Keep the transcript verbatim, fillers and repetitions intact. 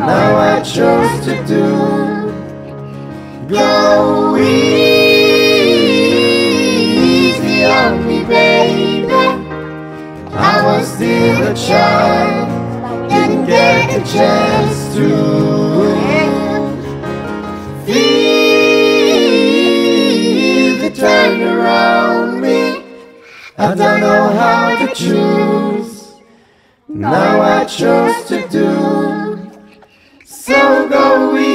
now I chose to do. Go easy on me, baby. I was still a child, didn't get the chance to feel the turn around me. I don't know how to choose, now I chose to do. So go easy